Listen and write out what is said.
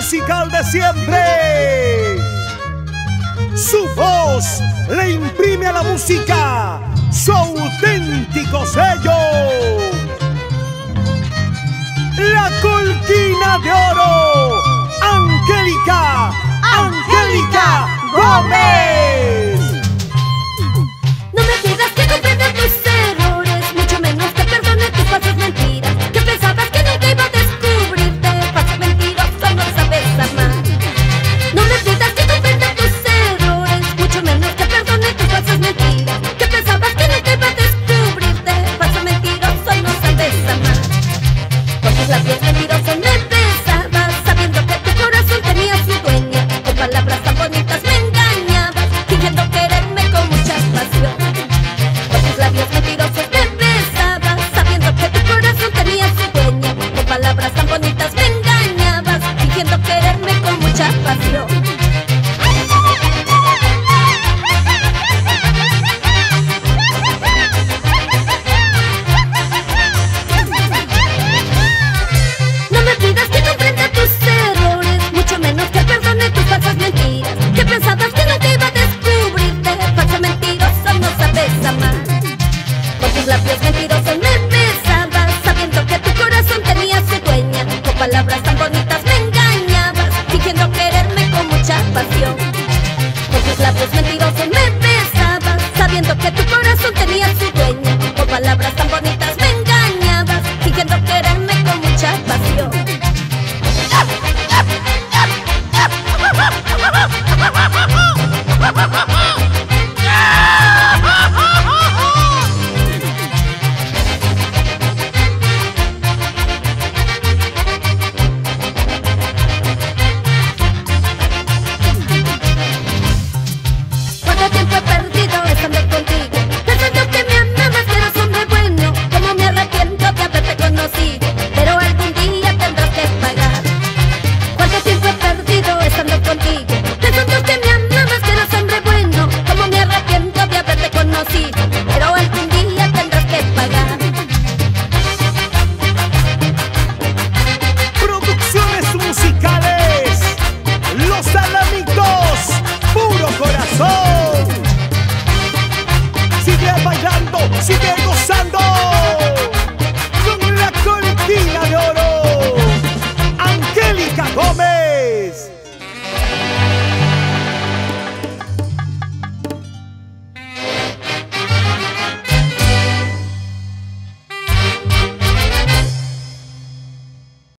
musical de siempre. Su voz le imprime a la música su auténtico sello. La Colquina de Oro, Angélica Gómez. No me pidas que comprenda tus errores, mucho menos que perdone tus falsas mentiras. Que pensabas que nunca iba a descubrirte, falso mentiroso, no sabes amar. No me pidas que comprenda tus errores, mucho menos que perdone tus falsas mentiras. Que pensabas que nunca iba a descubrirte, falso mentiroso, no sabes amar. Con tus labios mentirosos me besabas, sabiendo que tu corazón tenía su dueña. Con palabras